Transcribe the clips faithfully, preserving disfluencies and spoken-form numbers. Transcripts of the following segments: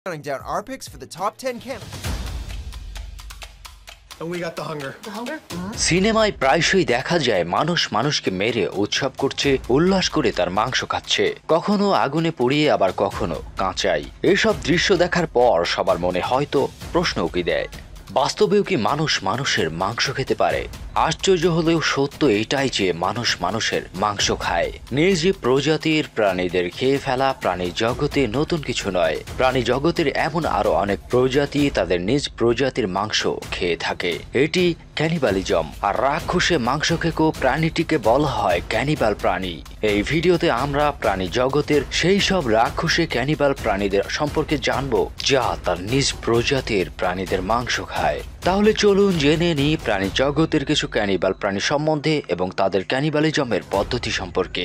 Counting down our picks for the top ten camp. And we got the hunger. The hunger? সিনেমায় প্রায়শই দেখা যায় মানুষ মানুষকে মেরে উৎসব করছে, উল্লাস করে তার মাংস খাচ্ছে, কখনো আগুনে পুড়িয়ে আবার কখনো কাঁচাই। এসব দৃশ্য দেখার পর সবার মনে হয়তো প্রশ্ন উকি দেয়, বাস্তবেও কি মানুষ মানুষের মাংস খেতে পারে? আশ্চর্য হলেও সত্য এটাই যে মানুষ মানুষের মাংস খায়। নিজ প্রজাতির প্রাণীদের খেয়ে ফেলা প্রাণী জগতে নতুন কিছু নয়। প্রাণী জগতের এমন আরো অনেক প্রজাতি তাদের নিজ প্রজাতির মাংস খেয়ে থাকে। এটি ক্যানিবালিজম। আর রাক্ষসে মাংস খেকো প্রাণীটিকে বলা হয় ক্যানিবাল প্রাণী। এই ভিডিওতে আমরা প্রাণী জগতের সেই সব রাক্ষসে ক্যানিবাল প্রাণীদের সম্পর্কে জানবো যা তার নিজ প্রজাতির প্রাণীদের মাংস খায়। তাহলে চলুন জেনে নিই প্রাণী জগতের কিছু ক্যানিবাল প্রাণী সম্বন্ধে এবং তাদের ক্যানিবালিজমের পদ্ধতি সম্পর্কে।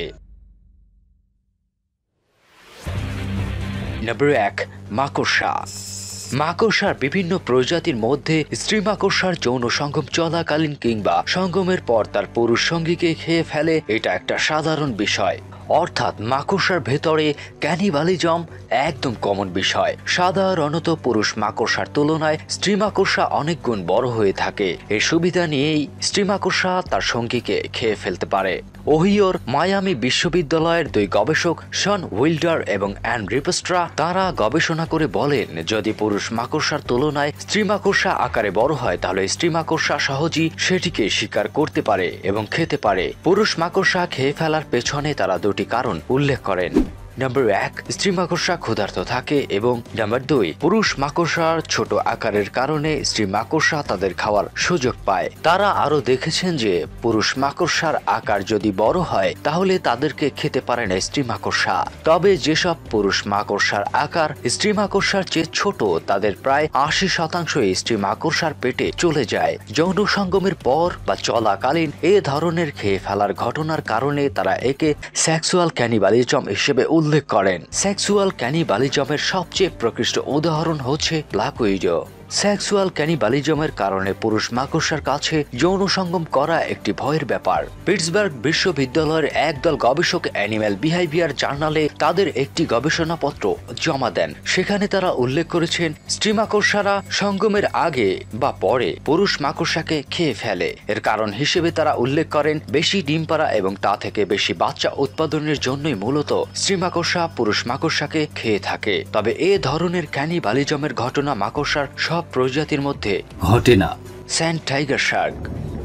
নম্বর এক, মাকড়সা। মাকড়সার বিভিন্ন প্রজাতির মধ্যে স্ত্রী মাকড়সার যৌন সঙ্গম চলাকালীন কিংবা সঙ্গমের পর তার পুরুষ সঙ্গীকে খেয়ে ফেলে, এটা একটা সাধারণ বিষয়। অর্থাৎ মাকড়সার ভেতরে ক্যানিবালিজম একদম কমন বিষয়। সাধারণত পুরুষ মাকড়সার তুলনায় স্ত্রী মাকড়সা অনেক গুণ বড় হয়ে থাকে। এই সুবিধা নিয়েই স্ত্রী মাকড়সা তার সঙ্গীকে খেয়ে ফেলতে পারে। ওহিওর মায়ামি বিশ্ববিদ্যালয়ের দুই গবেষক শন উইল্ডার এবং অ্যান রিপস্ট্রা তারা গবেষণা করে বলেন, যদি পুরুষ মাকড়সার তুলনায় স্ত্রী মাকড়সা আকারে বড় হয় তাহলে স্ত্রী মাকড়সা সহজেই সেটিকে শিকার করতে পারে এবং খেতে পারে। পুরুষ মাকড়সা খেয়ে ফেলার পেছনে তারা দুটি কারণ উল্লেখ করেন। নম্বর এক, স্ত্রী মাকড়সা ক্ষুধার্ত থাকে এবং নম্বর দুই, পুরুষ মাকড়সার ছোট আকারের কারণে স্ত্রী মাকড়সা তাদের খাওয়ার সুযোগ পায়। তারা আরো দেখেছেন যে পুরুষ মাকড়সার আকার যদি বড় হয় তাহলে তাদেরকে খেতে পারে না স্ত্রী মাকড়সা। তবে যেসব পুরুষ মাকড়সার আকার স্ত্রী মাকড়সার চেয়ে ছোট তাদের প্রায় আশি শতাংশ স্ত্রী মাকড়সার পেটে চলে যায়। যৌন সঙ্গমের পর বা চলাকালীন এ ধরনের খেয়ে ফেলার ঘটনার কারণে তারা একে সেক্সুয়াল ক্যানিবালিজম হিসেবে উল্লেখ করেন। সেক্সুয়াল ক্যানিবালিজমের সবচেয়ে প্রকৃষ্ট উদাহরণ হচ্ছে ব্ল্যাক উইডো। সেক্সুয়াল ক্যানিবালিজমের কারণে পুরুষ মাকড়সার কাছে যৌন সঙ্গম করা একটি ভয়ের ব্যাপার। পিটসবার্গ বিশ্ববিদ্যালয়ের একদল গবেষক অ্যানিম্যাল বিহেভিয়ার জার্নালে তাদের একটি গবেষণাপত্র জমা দেন। সেখানে তারা উল্লেখ করেছেন স্ত্রী মাকড়সারা সঙ্গমের আগে বা পরে পুরুষ মাকড়সাকে খেয়ে ফেলে। এর কারণ হিসেবে তারা উল্লেখ করেন বেশি ডিম পাড়া এবং তা থেকে বেশি বাচ্চা উৎপাদনের জন্যই মূলত স্ত্রী মাকড়সা পুরুষ মাকড়সাকে খেয়ে থাকে। তবে এ ধরনের ক্যানিবালিজমের ঘটনা মাকড়সার সব প্রজাতির মধ্যে ঘটে না। Sand tiger shark.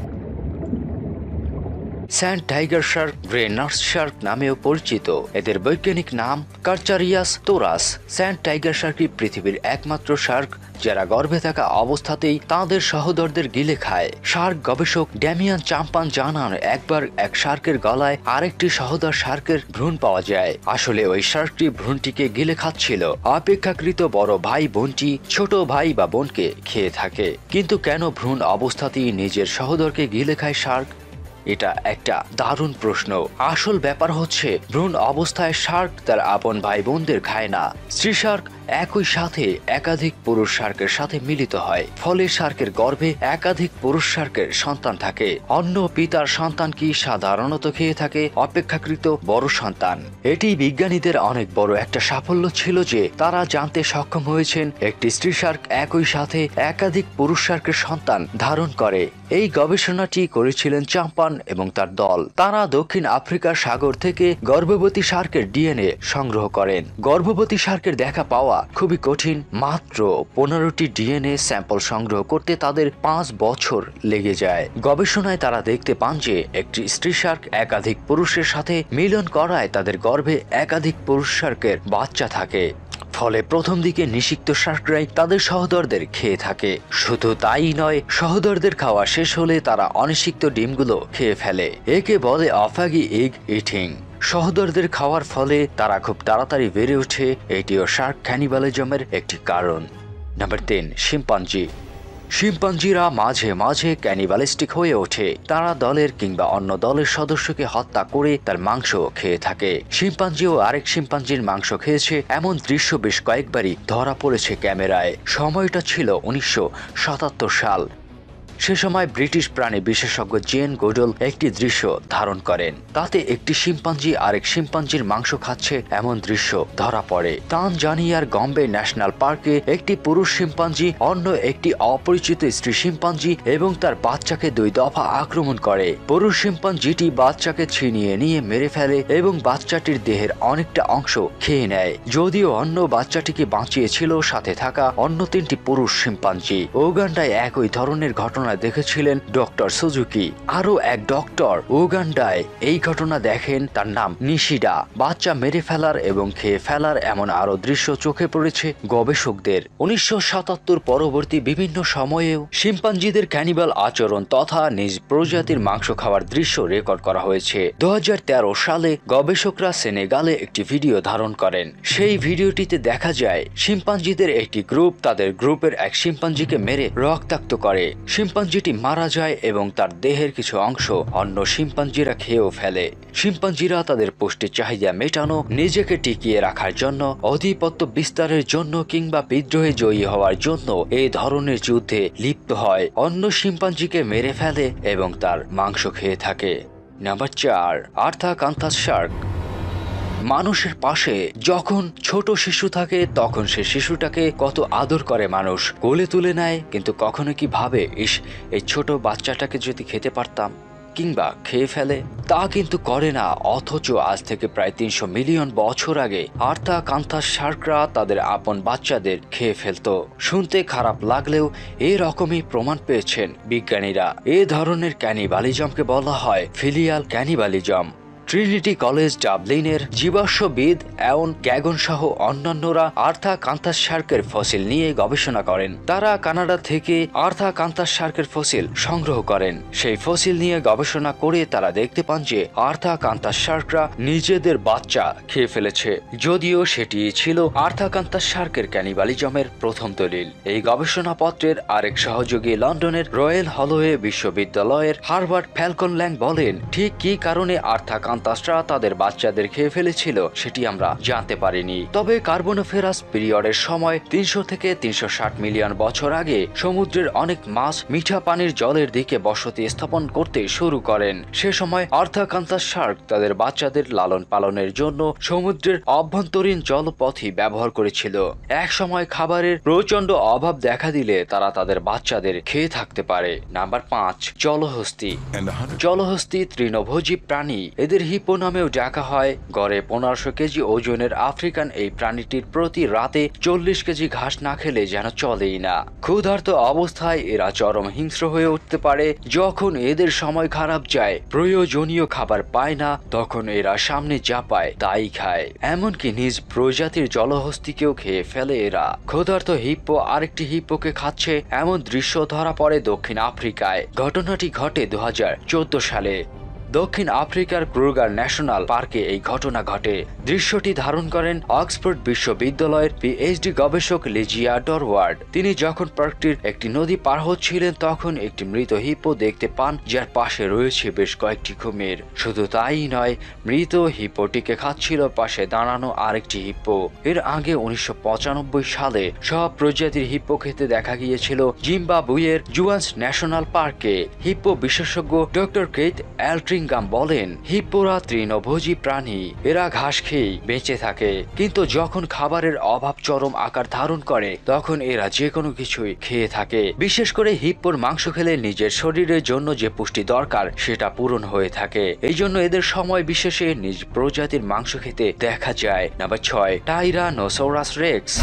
Sand tiger shark grey nurse shark নামেও পরিচিত। এদের বৈজ্ঞানিক নাম কারচারিয়াস তোরাস। স্যান্ড টাইগার শার্কই পৃথিবীর একমাত্র শার্ক যারা গর্ভে থাকা অবস্থাতেই তাদের সহোদরদের গিলে খায়। শার্ক গবেষক ড্যামিয়ান চাম্পান জানান, একবার এক শার্কের গলায় আরেকটি সহোদর শার্কের ভ্রূণ পাওয়া যায়। আসলে ওই শার্কটি ভ্রূণটিকে গিলে খাচ্ছিল। অপেক্ষাকৃত বড় ভাই বোনটি ছোট ভাই বা বোনকে খেয়ে থাকে। কিন্তু কেন ভ্রূণ অবস্থাতেই নিজের সহোদরকে গিলে খায় শার্ক? এটা একটা দারুণ প্রশ্ন। আসল ব্যাপার হচ্ছে ভ্রূণ অবস্থায় শার্ক তার আপন ভাই বোনদের খায় না। স্ত্রী শার্ক একই সাথে একাধিক পুরুষ শার্কের সাথে মিলিত হয়, ফলে শার্কের গর্ভে একাধিক পুরুষ শার্কের সন্তান থাকে। অন্য পিতার সন্তান কি সাধারণত খেয়ে থাকে অপেক্ষাকৃত বড় সন্তান। এটি বিজ্ঞানীদের অনেক বড় একটা সাফল্য ছিল যে তারা জানতে সক্ষম হয়েছেন একটি স্ত্রী শার্ক একই সাথে একাধিক পুরুষ শার্কের সন্তান ধারণ করে। এই গবেষণাটি করেছিলেন চাম্পান এবং তার দল। তারা দক্ষিণ আফ্রিকার সাগর থেকে গর্ভবতী শার্কের ডিএনএ সংগ্রহ করেন। গর্ভবতী শার্কের দেখা পাওয়া খুবই কঠিন। মাত্র পনেরোটি ডিএনএ স্যাম্পল সংগ্রহ করতে তাদের পাঁচ বছর লেগে যায়। গবেষণায় তারা দেখতে পান যে একটি স্ত্রী শার্ক একাধিক পুরুষের সাথে মিলন করায় তাদের গর্ভে একাধিক পুরুষ শার্কের বাচ্চা থাকে। ফলে প্রথম দিকে নিষিক্ত শার্করাই তাদের সহোদরদের খেয়ে থাকে। শুধু তাই নয়, সহোদরদের খাওয়া শেষ হলে তারা অনিষিক্ত ডিমগুলো খেয়ে ফেলে। একে বলে অফাগি এগ ইটিং। সহোদরদের খাওয়ার ফলে তারা খুব তাড়াতাড়ি বেড়ে ওঠে। এটিও শার্ক ক্যানিবালিজমের একটি কারণ। নাম্বার তিন, শিম্পাঞ্জি। শিম্পাঞ্জিরা মাঝে মাঝে ক্যানিবালিস্টিক হয়ে ওঠে। তারা দলের কিংবা অন্য দলের সদস্যকে হত্যা করে তার মাংস খেয়ে থাকে। শিম্পাঞ্জিও আরেক শিম্পাঞ্জির মাংস খেয়েছে এমন দৃশ্য বেশ কয়েকবারই ধরা পড়েছে ক্যামেরায়। সময়টা ছিল উনিশশো সাতাত্তর সাল। সে সময় ব্রিটিশ প্রাণী বিশেষজ্ঞ জেন গুডল একটি দৃশ্য ধারণ করেন। তাতে একটি শিম্পাঞ্জি আরেক শিম্পাঞ্জির মাংস খাচ্ছে এমন দৃশ্য ধরা পড়ে। তানজানিয়ার গম্বে ন্যাশনাল পার্কে একটি পুরুষ শিম্পাঞ্জি অন্য একটি অপরিচিত স্ত্রী শিম্পাঞ্জি এবং তার বাচ্চাকে দুই দফা আক্রমণ করে। পুরুষ শিম্পাঞ্জিটি বাচ্চাকে ছিনিয়ে নিয়ে মেরে ফেলে এবং বাচ্চাটির দেহের অনেকটা অংশ খেয়ে নেয়। যদিও অন্য বাচ্চাটিকে বাঁচিয়েছিল সাথে থাকা অন্য তিনটি পুরুষ শিম্পাঞ্জি। উগান্ডায় একই ধরনের ঘটনা দেখেছিলেন ডক্টর সুজুকি। আরও এক ডক্টর উগান্ডায় এই ঘটনা দেখেন, তার নাম নিশিডা। বাচ্চা মেরে ফেলার এবং খেয়ে ফেলার এমন আরো দৃশ্য চোখে পড়েছে গবেষকদের। উনিশশো সাতাত্তর পরবর্তী বিভিন্ন সময়েও শিম্পাঞ্জিদের ক্যানিবাল আচরণ তথা নিজ প্রজাতির মাংস খাওয়ার দৃশ্য রেকর্ড করা হয়েছে। দু হাজার তেরো সালে গবেষকরা সেনেগালে একটি ভিডিও ধারণ করেন। সেই ভিডিওটিতে দেখা যায় শিম্পাঞ্জিদের একটি গ্রুপ তাদের গ্রুপের এক শিম্পাঞ্জিকে মেরে রক্তাক্ত করে। শিম্পাঞ্জিটি মারা যায় এবং তার দেহের কিছু অংশ অন্য শিম্পাঞ্জিরা খেয়েও ফেলে। শিম্পাঞ্জিরা তাদের পুষ্টির চাহিদা মেটানো, নিজেকে টিকিয়ে রাখার জন্য, আধিপত্য বিস্তারের জন্য কিংবা বিদ্রোহে জয়ী হওয়ার জন্য এই ধরনের যুদ্ধে লিপ্ত হয়। অন্য শিম্পাঞ্জিকে মেরে ফেলে এবং তার মাংস খেয়ে থাকে। নাম্বার চার, আর্থাকান্থাস শার্ক। মানুষের পাশে যখন ছোট শিশু থাকে তখন সে শিশুটাকে কত আদর করে মানুষ, কোলে তুলে নেয়, কিন্তু কখনো কি ভাবে ইস এই ছোট বাচ্চাটাকে যদি খেতে পারতাম কিংবা খেয়ে ফেলে? তা কিন্তু করে না। অথচ আজ থেকে প্রায় তিনশো মিলিয়ন বছর আগে আর্থাকান্থাস শার্করা তাদের আপন বাচ্চাদের খেয়ে ফেলত। শুনতে খারাপ লাগলেও এরকমই প্রমাণ পেয়েছেন বিজ্ঞানীরা। এ ধরনের ক্যানিবালিজমকে বলা হয় ফিলিয়াল ক্যানিবালিজম। ট্রিনিটি কলেজ ডাবলিনের জীবাশ্মবিদ অ্যাওন গ্যাগন সহ অন্যান্যরা আর্থাকান্থাস শার্কের ফসিল নিয়ে গবেষণা করেন। তারা কানাডা থেকে আর্থাকান্থাস শার্কের ফসিল সংগ্রহ করেন। সেই ফসিল নিয়ে গবেষণা করে তারা দেখতে পান যে আর্থাকান্থাস শার্করা নিজেদের বাচ্চা খেয়ে ফেলেছে, যদিও সেটি ছিল আর্থাকান্থাস শার্কের ক্যানিবালিজমের প্রথম দলিল। এই গবেষণাপত্রের আরেক সহযোগী লন্ডনের রয়্যাল হলোওয়ে বিশ্ববিদ্যালয়ের হার্বার্ট ফ্যালকন ল্যাং বলেন, ঠিক কী কারণে আর্থাকান্থাসরা তাদের বাচ্চাদের খেয়ে ফেলেছিল সেটি আমরা জানতে পারিনি। তবে কার্বনোফেরাস পিরিয়ডের সময় তিনশো থেকে তিনশো ষাট মিলিয়ন বছর আগে সমুদ্রের অনেক মাছ মিঠা পানির জলের দিকে বসতি স্থাপন করতে শুরু করেন। সে সময় আর্থাকান্থাস শার্ক তাদের বাচ্চাদের লালন পালনের জন্য সমুদ্রের অভ্যন্তরীণ জলপথই ব্যবহার করেছিল। এক সময় খাবারের প্রচন্ড অভাব দেখা দিলে তারা তাদের বাচ্চাদের খেয়ে থাকতে পারে। নাম্বার পাঁচ, জলহস্তী। জলহস্তী তৃণভোজী প্রাণী। এদের হিপো নামেও ডাকা হয়। গড়ে পনেরোশো কেজি ওজনের আফ্রিকান এই প্রাণীটির প্রতি রাতে চল্লিশ কেজি ঘাস না খেলে যেন চলেই না। ক্ষুধার্ত অবস্থায় এরা চরম হিংস্র হয়ে উঠতে পারে। যখন এদের সময় খারাপ যায়, প্রয়োজনীয় খাবার পায় না, তখন এরা সামনে যা পায় তাই খায়। এমনকি নিজ প্রজাতির জলহস্তিকেও খেয়ে ফেলে এরা। ক্ষুধার্ত হিপ্পো আরেকটি হিপ্পোকে খাচ্ছে এমন দৃশ্য ধরা পড়ে দক্ষিণ আফ্রিকায়। ঘটনাটি ঘটে দু হাজার চোদ্দ সালে। দক্ষিণ আফ্রিকার ক্রুগার ন্যাশনাল পার্কে এই ঘটনা ঘটে। দৃশ্যটি ধারণ করেন অক্সফোর্ড বিশ্ববিদ্যালয়ের পিএইচডি গবেষক লিজিয়া ডরওয়ার্ড। তিনি যখন পার্কটির একটি নদী পার হচ্ছিলেন তখন একটি মৃত হিপ্পো দেখতে পান, যার পাশে রয়েছে বেশ কয়েকটি কুমির। শুধু তাই নয়, মৃত হিপ্পোটিকে খাচ্ছিল পাশে দাঁড়ানো আরেকটি হিপ্পো। এর আগে উনিশশো পঁচানব্বই সালে সব প্রজাতির হিপ্পো খেতে দেখা গিয়েছিল জিম্বাবুয়ের জুয়ান্স ন্যাশনাল পার্কে। হিপ্পো বিশেষজ্ঞ ডক্টর কেট অ্যালট্রিং বলেন, হিপ্পোরা তৃণভোজী প্রাণী, এরা ঘাস খেয়েই বেঁচে থাকে। কিন্তু যখন খাবারের অভাব চরম আকার ধারণ করে তখন এরা যে কোনো কিছুই খেয়ে থাকে। বিশেষ করে হিপ্পোর মাংস খেলে নিজের শরীরের জন্য যে পুষ্টি দরকার সেটা পূরণ হয়ে থাকে। এই জন্য এদের সময় বিশেষে নিজ প্রজাতির মাংস খেতে দেখা যায়। নাম্বার ছয়, টাইরানোসোরাস রেক্স।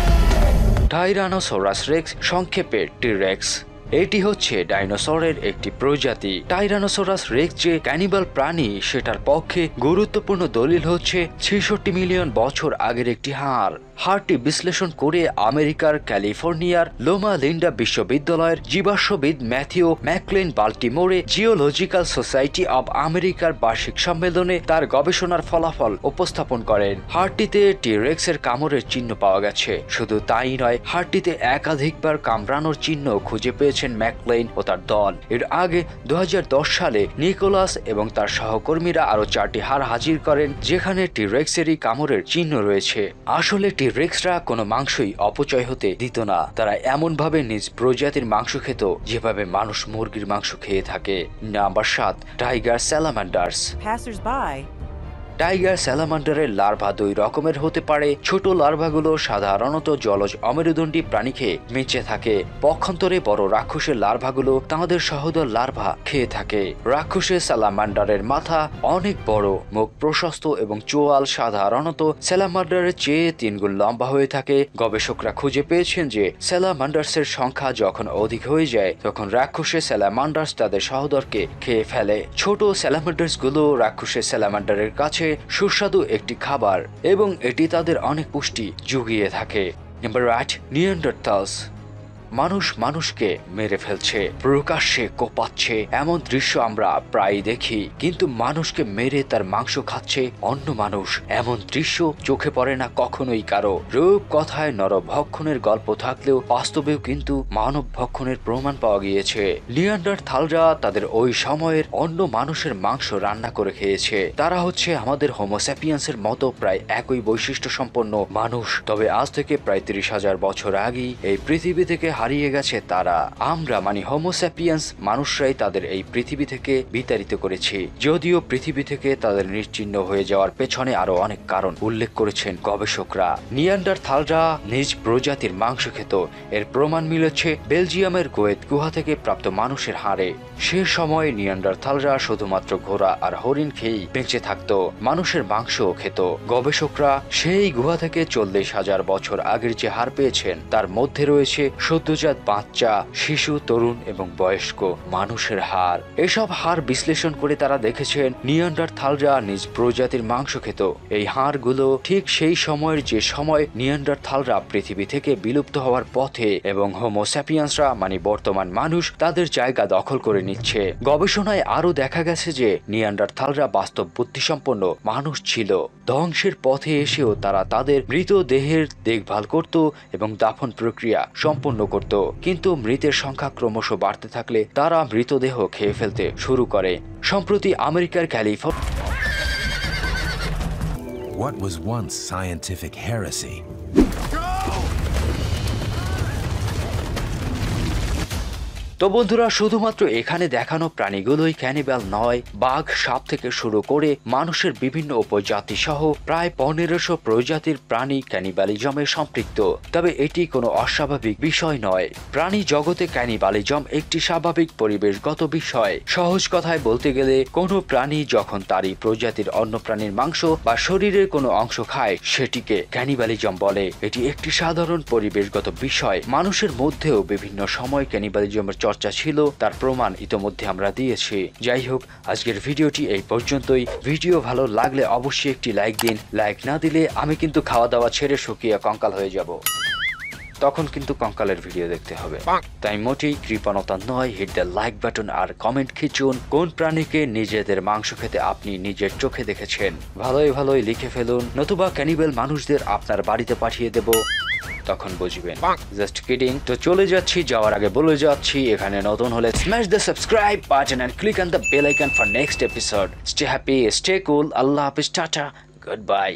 টাইরানোসোরাস রেক্স সংক্ষেপে টি-রেক্স। এটি হচ্ছে ডাইনোসরের একটি প্রজাতি। টাইরানোসোরাস রেক্স যে ক্যানিবাল প্রাণী সেটার পক্ষে গুরুত্বপূর্ণ দলিল হচ্ছে ছেষট্টি মিলিয়ন বছর আগের একটি হাড়। হাড়টি বিশ্লেষণ করে আমেরিকার ক্যালিফোর্নিয়ার লোমা লিন্ডা বিশ্ববিদ্যালয়ের জীবাশ্মবিদ ম্যাথিউ ম্যাকক্লেন বাল্টিমোরে জিওলজিক্যাল সোসাইটি অব আমেরিকার বার্ষিক সম্মেলনে তার গবেষণার ফলাফল উপস্থাপন করেন। হাড়টিতে টি-রেক্সের কামড়ের চিহ্ন পাওয়া গেছে। শুধু তাই নয়, হাড়টিতে একাধিকবার কামড়ানোর চিহ্ন খুঁজে পেয়েছেন ম্যাকক্লেন ও তার দল। এর আগে দু হাজার দশ সালে নিকোলাস এবং তার সহকর্মীরা আরো চারটি হাড় হাজির করেন যেখানে টি-রেক্সেরই কামড়ের চিহ্ন রয়েছে। আসলে টি রেক্সরা কোনো মাংসই অপচয় হতে দিত না। তারা এমন ভাবে নিজ প্রজাতির মাংস খেত যেভাবে মানুষ মুরগির মাংস খেয়ে থাকে। নাম্বার সাত, টাইগার স্যালামান্ডার্স। Passers-by টাইগার স্যালামান্ডারের লার্ভা দুই রকমের হতে পারে। ছোট লার্ভাগুলো সাধারণত জলজ অমেরুদণ্ডী প্রাণী খেয়ে বেঁচে থাকে। পক্ষান্তরে বড় রাক্ষসের লার্ভাগুলো তাদের সহোদর লার্ভা খেয়ে থাকে। রাক্ষসের স্যালামান্ডারের মাথা অনেক বড়, মুখ প্রশস্ত এবং চোয়াল সাধারণত স্যালামান্ডারের চেয়ে তিনগুণ লম্বা হয়ে থাকে। গবেষকরা খুঁজে পেয়েছেন যে স্যালামান্ডার্সের সংখ্যা যখন অধিক হয়ে যায় তখন রাক্ষসের স্যালামান্ডার্স তাদের সহোদরকে খেয়ে ফেলে। ছোট স্যালামান্ডার্স গুলো রাক্ষসের স্যালামান্ডারের কাছে সুস্বাদু একটি খাবার এবং এটি তাদের অনেক পুষ্টি জুগিয়ে থাকে। নাম্বার আট, নিয়ান্ডারথালস। মানুষ মানুষকে মেরে ফেলছে, প্রকাশ্যে কোপাচ্ছে, এমন দৃশ্য আমরা প্রায় দেখি। কিন্তু মানুষকে মেরে তার মাংস খাচ্ছে অন্য মানুষ, এমন দৃশ্য চোখে পড়ে না কখনোই কারো। রূপ কথায় নরভক্ষণের গল্প থাকলেও বাস্তবেও কিন্তু মানব ভক্ষণের প্রমাণ পাওয়া গিয়েছে। নিয়ান্ডারথালরা তাদের ওই সময়ের অন্য মানুষের মাংস রান্না করে খেয়েছে। তারা হচ্ছে আমাদের হোমোস্যাপিয়ান্সের মতো প্রায় একই বৈশিষ্ট্য সম্পন্ন মানুষ। তবে আজ থেকে প্রায় তিরিশ হাজার বছর আগেই এই পৃথিবী থেকে হারিয়ে গেছে তারা। আমরা মানে হোমোস্যাপিয়ান্স মানুষরাই তাদের এই পৃথিবী থেকে বিতাড়িত করেছি। যদিও পৃথিবী থেকে তাদের নিশ্চিহ্ন হয়ে যাওয়ার পেছনে আরো অনেক কারণ উল্লেখ করেছেন গবেষকরা। নিয়ান্ডারথালরা নিজ প্রজাতির মাংস খেত। এর প্রমাণ মিলেছে বেলজিয়ামের গোয়েত গুহা থেকে প্রাপ্ত মানুষের হাড়ে। সে সময় নিয়ান্ডারথালরা শুধুমাত্র ঘোড়া আর হরিণ খেয়েই বেঁচে থাকতো, মানুষের মাংসও খেত। গবেষকরা সেই গুহা থেকে চল্লিশ হাজার বছর আগের যে হাড় পেয়েছেন তার মধ্যে রয়েছে সদ্যজাত বাচ্চা, শিশু, তরুণ এবং বয়স্ক মানুষের হাড়। এসব হাড় বিশ্লেষণ করে তারা দেখেছেন নিয়ান্ডারথালরা নিজ প্রজাতির মাংস খেত। এই হাড়গুলো ঠিক সেই সময়ের যে সময় নিয়ান্ডারথালরা পৃথিবী থেকে বিলুপ্ত হওয়ার পথে এবং হোমোস্যাপিয়ান্সরা মানে বর্তমান মানুষ তাদের জায়গা দখল করে নিচ্ছে। গবেষণায় আরো দেখা গেছে যে নিয়ান্ডারথালরা বাস্তব বুদ্ধিসম্পন্ন মানুষ ছিল। ধ্বংসের পথে এসেও তারা তাদের মৃতদেহের দেখভাল করত এবং দাফন প্রক্রিয়া সম্পন্ন করত। কিন্তু মৃতের সংখ্যা ক্রমশ বাড়তে থাকলে তারা মৃতদেহ খেয়ে ফেলতে শুরু করে। সম্প্রতি আমেরিকার California What was once scientific heresy তো বন্ধুরা, শুধুমাত্র এখানে দেখানো প্রাণীগুলোই ক্যানিবাল নয়। বাঘ, সাপ থেকে শুরু করে মানুষের বিভিন্ন উপজাতি সহ প্রায় পনেরোশো প্রজাতির প্রাণী ক্যানিবালিজমে সম্পৃক্ত। তবে এটি কোনো অস্বাভাবিক বিষয় নয়। প্রাণী জগতে ক্যানিবালিজম একটি স্বাভাবিক পরিবেশগত বিষয়। সহজ কথায় বলতে গেলে কোনো প্রাণী যখন তারই প্রজাতির অন্য প্রাণীর মাংস বা শরীরের কোনো অংশ খায় সেটিকে ক্যানিবালিজম বলে। এটি একটি সাধারণ পরিবেশগত বিষয়। মানুষের মধ্যেও বিভিন্ন সময় ক্যানিবালিজমের চর্চা ছিল, তার প্রমাণ ইতোমধ্যে আমরা দিয়েছি। যাই হোক, আজকের ভিডিওটি এই পর্যন্তই। ভিডিও ভালো লাগলে অবশ্যই একটি লাইক দিন। লাইক না দিলে আমি কিন্তু খাওয়া দাওয়া ছেড়ে শুকিয়ে কঙ্কাল হয়ে যাব, তখন কিন্তু কঙ্কালের ভিডিও দেখতে হবে। তাই মোটেই কৃপণতা নয়, হিট দ্য লাইক বাটন আর কমেন্ট খিচুন কোন প্রাণীকে নিজেদের মাংস খেতে আপনি নিজের চোখে দেখেছেন। ভালোই ভালোই লিখে ফেলুন, নতুবা ক্যানিবেল মানুষদের আপনার বাড়িতে পাঠিয়ে দেব, তখন বুঝবেন। Just kidding. তো চলে যাচ্ছি, যাওয়ার আগে বলে যাচ্ছি এখানে নতুন হলে smash the subscribe button and click on the bell icon for next episode. Stay happy, stay cool. আল্লাহ হাফেজ, টাটা, গুড বাই।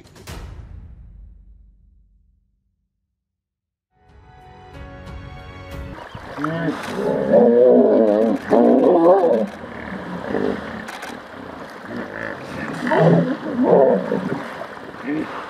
Mm-hmm.